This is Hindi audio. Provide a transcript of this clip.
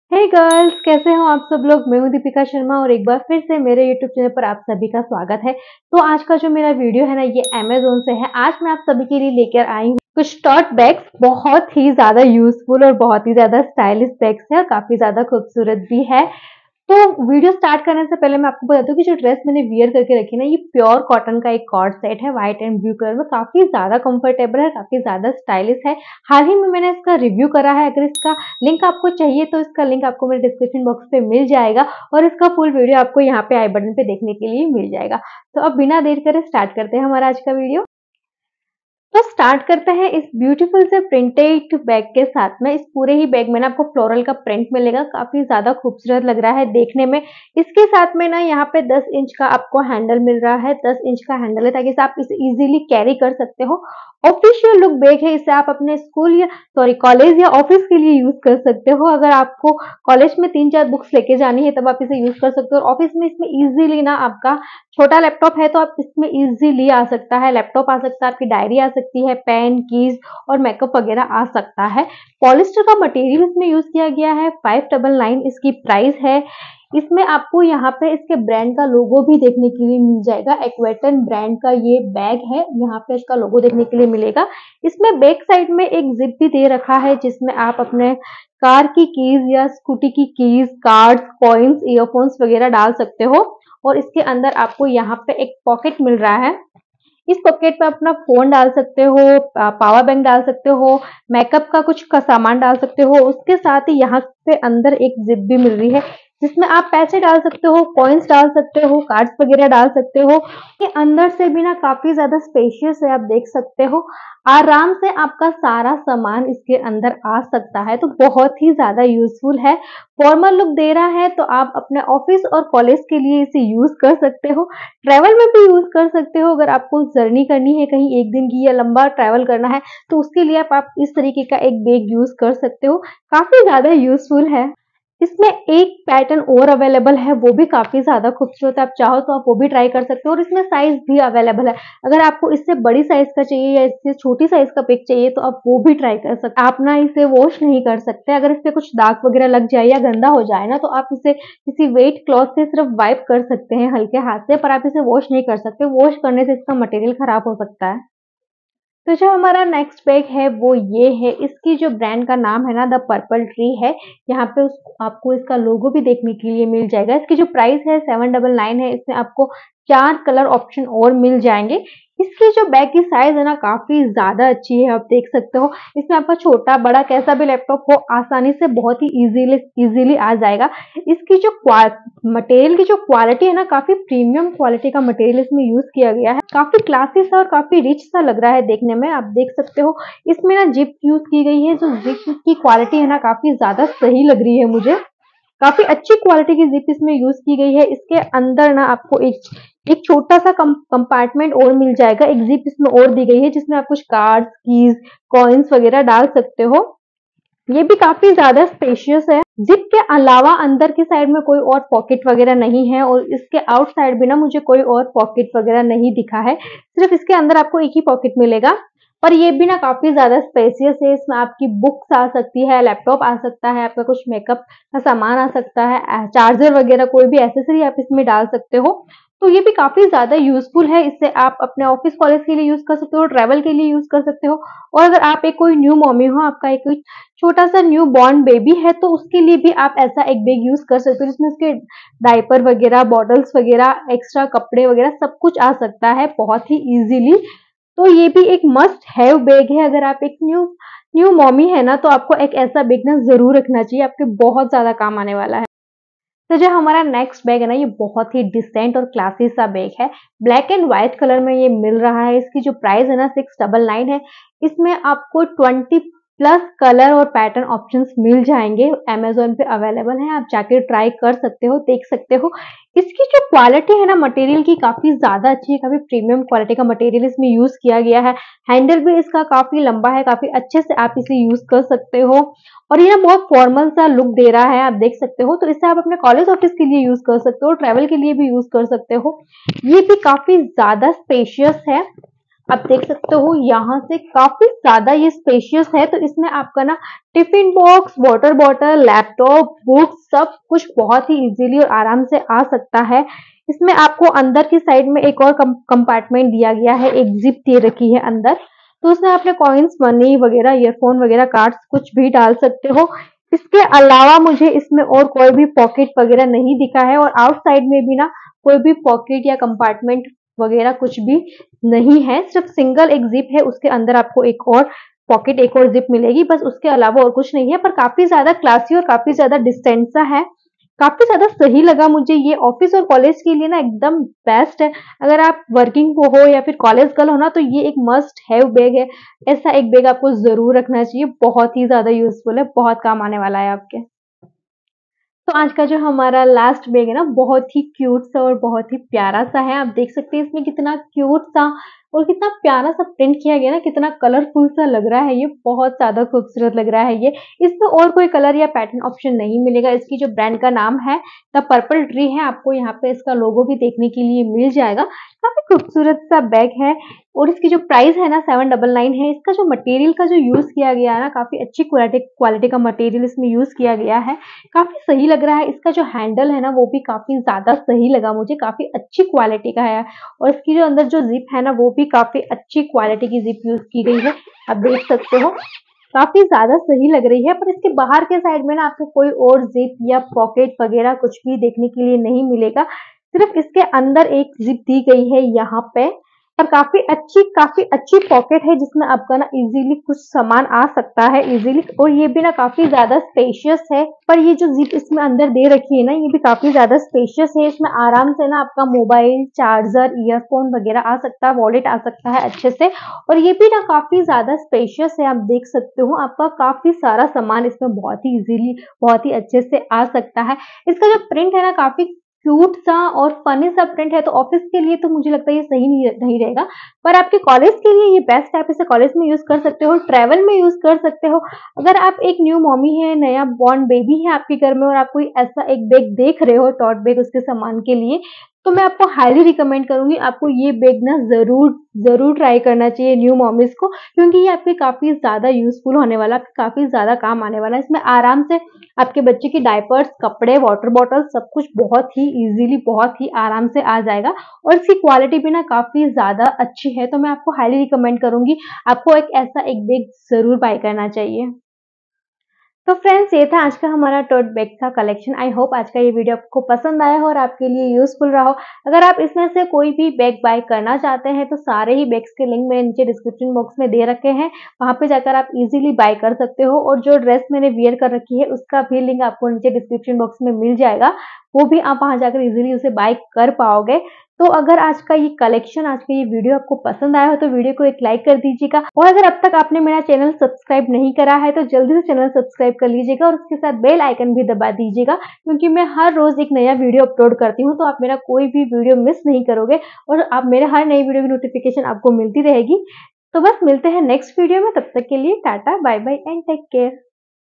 हे गर्ल्स, कैसे हो आप सब लोग। मैं हूं दीपिका शर्मा और एक बार फिर से मेरे यूट्यूब चैनल पर आप सभी का स्वागत है। तो आज का जो मेरा वीडियो है ना, ये अमेजोन से है। आज मैं आप सभी के लिए लेकर आई हूँ कुछ टॉट बैग्स, बहुत ही ज्यादा यूजफुल और बहुत ही ज्यादा स्टाइलिश बैग्स है और काफी ज्यादा खूबसूरत भी है। तो वीडियो स्टार्ट करने से पहले मैं आपको बता दूं कि जो ड्रेस मैंने वियर करके रखी है ना, ये प्योर कॉटन का एक कॉर्ड सेट है, व्हाइट एंड ब्लू कलर में। काफी ज्यादा कंफर्टेबल है, काफी ज्यादा स्टाइलिश है। हाल ही में मैंने इसका रिव्यू करा है। अगर इसका लिंक आपको चाहिए तो इसका लिंक आपको मेरे डिस्क्रिप्शन बॉक्स पे मिल जाएगा और इसका फुल वीडियो आपको यहाँ पे आई बटन पे देखने के लिए मिल जाएगा। तो अब बिना देर करे स्टार्ट करते हैं हमारा आज का वीडियो। तो स्टार्ट करते हैं इस ब्यूटीफुल से प्रिंटेड बैग के साथ में। इस पूरे ही बैग में ना आपको फ्लोरल का प्रिंट मिलेगा, काफी ज्यादा खूबसूरत लग रहा है देखने में। इसके साथ में ना यहाँ पे 10 इंच का आपको हैंडल मिल रहा है। 10 इंच का हैंडल है ताकि आप इसे इजीली कैरी कर सकते हो। ऑफिशियल लुक बैग है, इसे आप अपने स्कूल या कॉलेज या ऑफिस के लिए यूज कर सकते हो। अगर आपको कॉलेज में 3-4 बुक्स लेके जानी है तब आप इसे यूज कर सकते हो। और ऑफिस में इसमें इजीली ना आपका छोटा लैपटॉप है तो आप इसमें इजीली आ सकता है, लैपटॉप आ सकता है, आपकी डायरी आ सकती है, पेन, कीज और मेकअप वगैरह आ सकता है। पॉलिस्टर का मटेरियल इसमें यूज किया गया है। 599 इसकी प्राइस है। इसमें आपको यहाँ पे इसके ब्रांड का लोगो भी देखने के लिए मिल जाएगा। एक्वेटन ब्रांड का ये बैग है, यहाँ पे इसका लोगो देखने के लिए मिलेगा। इसमें बैक साइड में एक जिप भी दे रखा है जिसमें आप अपने कार की कीज या स्कूटी की कीज, कार्ड्स, कॉइन्स, ईयरफोन्स वगैरह डाल सकते हो। और इसके अंदर आपको यहाँ पे एक पॉकेट मिल रहा है। इस पॉकेट पे अपना फोन डाल सकते हो, पावर बैंक डाल सकते हो, मेकअप का कुछ का सामान डाल सकते हो। उसके साथ ही यहाँ पे अंदर एक जिप भी मिल रही है जिसमें आप पैसे डाल सकते हो, कॉइन्स डाल सकते हो, कार्ड्स वगैरह डाल सकते हो। ये अंदर से भी ना काफी ज्यादा स्पेशियस है, आप देख सकते हो। आराम से आपका सारा सामान इसके अंदर आ सकता है, तो बहुत ही ज्यादा यूजफुल है। फॉर्मल लुक दे रहा है तो आप अपने ऑफिस और कॉलेज के लिए इसे यूज कर सकते हो। ट्रैवल में भी यूज कर सकते हो। अगर आपको जर्नी करनी है, कहीं एक दिन की या लंबा ट्रैवल करना है तो उसके लिए आप इस तरीके का एक बैग यूज कर सकते हो। काफी ज्यादा यूजफुल है। इसमें एक पैटर्न और अवेलेबल है, वो भी काफी ज्यादा खूबसूरत है। आप चाहो तो आप वो भी ट्राई कर सकते हो और इसमें साइज भी अवेलेबल है। अगर आपको इससे बड़ी साइज का चाहिए या इससे छोटी साइज का बैग चाहिए तो आप वो भी ट्राई कर सकते हैं। आप ना इसे वॉश नहीं कर सकते। अगर इस पे कुछ दाग वगैरह लग जाए या गंदा हो जाए ना तो आप इसे किसी वेट क्लॉथ से सिर्फ वाइप कर सकते हैं हल्के हाथ से, पर आप इसे वॉश नहीं कर सकते। वॉश करने से इसका मटेरियल खराब हो सकता है। तो जो हमारा नेक्स्ट बैग है वो ये है। इसकी जो ब्रांड का नाम है ना, द पर्पल ट्री है। यहाँ पे आपको इसका लोगो भी देखने के लिए मिल जाएगा। इसकी जो प्राइस है 799 है। इसमें आपको 4 कलर ऑप्शन और मिल जाएंगे। इसकी जो बैग की साइज है ना, काफी ज्यादा अच्छी है, आप देख सकते हो। इसमें आपका छोटा बड़ा कैसा भी लैपटॉप हो आसानी से बहुत ही इजीली आ जाएगा। इसकी जो मटेरियल की जो क्वालिटी है ना, काफी प्रीमियम क्वालिटी का मटेरियल इसमें यूज किया गया है। काफी क्लासी सा और काफी रिच सा लग रहा है देखने में, आप देख सकते हो। इसमें ना जिप यूज की गई है। जो जिप की क्वालिटी है ना, काफी ज्यादा सही लग रही है मुझे। काफी अच्छी क्वालिटी की जिप इसमें यूज की गई है। इसके अंदर ना आपको एक छोटा सा कंपार्टमेंट और मिल जाएगा। एक जिप इसमें और दी गई है जिसमें आप कुछ कार्ड्स, कीज, कॉइन्स वगैरह डाल सकते हो। ये भी काफी ज्यादा स्पेशियस है। जिप के अलावा अंदर की साइड में कोई और पॉकेट वगैरह नहीं है और इसके आउट साइड भी ना मुझे कोई और पॉकेट वगैरह नहीं दिखा है। सिर्फ इसके अंदर आपको एक ही पॉकेट मिलेगा। पर ये भी ना काफी ज्यादा स्पेसियस है। इसमें आपकी बुक्स आ सकती है, लैपटॉप आ सकता है, आपका कुछ मेकअप का सामान आ सकता है, चार्जर वगैरह कोई भी एसेसरी आप इसमें डाल सकते हो। तो ये भी काफी ज्यादा यूजफुल है। इससे आप अपने ऑफिस कॉलेज के लिए यूज कर सकते हो, ट्रैवल के लिए यूज कर सकते हो। और अगर आप एक कोई न्यू मॉमी हो, आपका एक कोई छोटा सा न्यू बॉर्न बेबी है तो उसके लिए भी आप ऐसा एक बैग यूज कर सकते हो जिसमें उसके डायपर वगैरह, बॉटल्स वगैरह, एक्स्ट्रा कपड़े वगैरह सब कुछ आ सकता है बहुत ही इजीली। तो ये भी एक मस्ट हैव बैग है। अगर आप एक न्यू न्यू मॉमी है ना तो आपको एक ऐसा बैग ना जरूर रखना चाहिए, आपके बहुत ज्यादा काम आने वाला है। तो जो हमारा नेक्स्ट बैग है ना, ये बहुत ही डिसेंट और क्लासी सा बैग है। ब्लैक एंड व्हाइट कलर में ये मिल रहा है। इसकी जो प्राइस है ना 699 है। इसमें आपको 20 प्लस कलर और पैटर्न ऑप्शंस मिल जाएंगे। अमेजोन पे अवेलेबल है, आप जाके ट्राई कर सकते हो, देख सकते हो। इसकी जो क्वालिटी है ना मटेरियल की, काफी ज्यादा अच्छी है। काफी प्रीमियम क्वालिटी का मटेरियल इसमें यूज किया गया है। हैंडल भी इसका काफी लंबा है, काफी अच्छे से आप इसे यूज कर सकते हो। और ये ना बहुत फॉर्मल सा लुक दे रहा है, आप देख सकते हो। तो इसे आप अपने कॉलेज ऑफिस के लिए यूज कर सकते हो, ट्रैवल के लिए भी यूज कर सकते हो। ये भी काफी ज्यादा स्पेशियस है। आप देख सकते हो यहाँ से काफी ज्यादा ये स्पेशियस है। तो इसमें आपका ना tiffin box, water bottle, laptop, books सब कुछ बहुत ही इजीली और आराम से आ सकता है। इसमें आपको अंदर की साइड में एक और कंपार्टमेंट दिया गया है, एक जिप दे रखी है अंदर। तो उसमें आपने कॉइन्स, मनी वगैरह, ईयरफोन वगैरह, कार्ड्स कुछ भी डाल सकते हो। इसके अलावा मुझे इसमें और कोई भी पॉकेट वगैरह नहीं दिखा है, और आउटसाइड में भी ना कोई भी पॉकेट या कंपार्टमेंट वगैरह कुछ भी नहीं है। सिर्फ सिंगल एक जिप है, उसके अंदर आपको एक और पॉकेट, एक और जिप मिलेगी, बस उसके अलावा और कुछ नहीं है। पर काफी ज्यादा क्लासी और काफी ज्यादा डिस्टेंस सा है। काफी ज्यादा सही लगा मुझे ये। ऑफिस और कॉलेज के लिए ना एकदम बेस्ट है। अगर आप वर्किंग हो या फिर कॉलेज गर्ल हो ना, तो ये एक मस्ट हैव बैग है। ऐसा एक बैग आपको जरूर रखना चाहिए, बहुत ही ज्यादा यूजफुल है, बहुत काम आने वाला है आपके। तो आज का जो हमारा लास्ट बैग है ना, बहुत ही क्यूट सा और बहुत ही प्यारा सा है। आप देख सकते हैं इसमें कितना क्यूट सा और कितना प्यारा सा प्रिंट किया गया ना, कितना कलरफुल सा लग रहा है। ये बहुत ज्यादा खूबसूरत लग रहा है ये। इसमें और कोई कलर या पैटर्न ऑप्शन नहीं मिलेगा। इसकी जो ब्रांड का नाम है द पर्पल ट्री है, आपको यहाँ पे इसका लोगो भी देखने के लिए मिल जाएगा। काफी खूबसूरत सा बैग है, और इसकी जो प्राइस है ना 799 है। इसका जो मटेरियल का जो यूज किया गया है ना, काफी अच्छी क्वालिटी का मटेरियल इसमें यूज किया गया है। काफी सही लग रहा है। इसका जो हैंडल है ना, वो भी काफी ज्यादा सही लगा मुझे, काफी अच्छी क्वालिटी का है। और इसकी जो अंदर जो जिप है ना, वो भी काफी अच्छी क्वालिटी की जिप यूज की गई है। आप देख सकते हो काफी ज्यादा सही लग रही है। पर इसके बाहर के साइड में ना आपको कोई और जिप या पॉकेट वगैरह कुछ भी देखने के लिए नहीं मिलेगा। सिर्फ इसके अंदर एक जिप दी गई है यहाँ पे। पर काफी अच्छी पॉकेट है, जिसमें आपका ना इजीली कुछ सामान आ सकता है इजीली। और ये भी ना काफी ज्यादा स्पेशियस है। पर ये जो जिप इसमें अंदर दे रखी है ना, ये भी काफी ज्यादा स्पेशियस है। इसमें आराम से ना आपका मोबाइल, चार्जर, ईयरफोन वगैरह आ सकता है, वॉलेट आ सकता है अच्छे से। और ये भी ना काफी ज्यादा स्पेशियस है। आप देख सकते हो आपका काफी सारा सामान इसमें बहुत ही इजीली, बहुत ही अच्छे से आ सकता है। इसका जो प्रिंट है ना, काफी क्यूट सा और फनी सा प्रिंट है। तो ऑफिस के लिए तो मुझे लगता है ये सही नहीं रहेगा। पर आपके कॉलेज के लिए ये बेस्ट है। आप इसे कॉलेज में यूज कर सकते हो, ट्रैवल में यूज कर सकते हो। अगर आप एक न्यू मॉमी है, नया बॉर्न बेबी है आपके घर में, और आप कोई ऐसा एक बैग देख रहे हो, टॉट बैग उसके सामान के लिए, तो मैं आपको हाईली रिकमेंड करूंगी, आपको ये बैग ना जरूर जरूर ट्राई करना चाहिए न्यू मॉमीज को। क्योंकि ये आपके काफी ज्यादा यूजफुल होने वाला है, आपके काफी ज्यादा काम आने वाला है। इसमें आराम से आपके बच्चे की डायपर्स, कपड़े, वाटर बॉटल सब कुछ बहुत ही इजीली, बहुत ही आराम से आ जाएगा। और इसकी क्वालिटी भी ना काफी ज्यादा अच्छी है। तो मैं आपको हाईली रिकमेंड करूंगी, आपको एक ऐसा एक बैग जरूर बाय करना चाहिए। तो फ्रेंड्स, ये था आज का हमारा टोट बैग का कलेक्शन। आई होप आज का ये वीडियो आपको पसंद आया हो और आपके लिए यूजफुल रहा हो। अगर आप इसमें से कोई भी बैग बाय करना चाहते हैं, तो सारे ही बैग्स के लिंक मैंने नीचे डिस्क्रिप्शन बॉक्स में दे रखे हैं। वहां पे जाकर आप इजीली बाय कर सकते हो। और जो ड्रेस मैंने वियर कर रखी है, उसका भी लिंक आपको नीचे डिस्क्रिप्शन बॉक्स में मिल जाएगा। वो भी आप वहां जाकर इजीली उसे बाय कर पाओगे। तो अगर आज का ये कलेक्शन, आज का ये वीडियो आपको पसंद आया हो, तो वीडियो को एक लाइक कर दीजिएगा। और अगर अब तक आपने मेरा चैनल सब्सक्राइब नहीं करा है, तो जल्दी से चैनल सब्सक्राइब कर लीजिएगा और उसके साथ बेल आइकन भी दबा दीजिएगा। क्योंकि मैं हर रोज एक नया वीडियो अपलोड करती हूँ, तो आप मेरा कोई भी वीडियो मिस नहीं करोगे और आप मेरे हर नई वीडियो की नोटिफिकेशन आपको मिलती रहेगी। तो बस मिलते हैं नेक्स्ट वीडियो में। तब तक के लिए tata, bye bye and take care.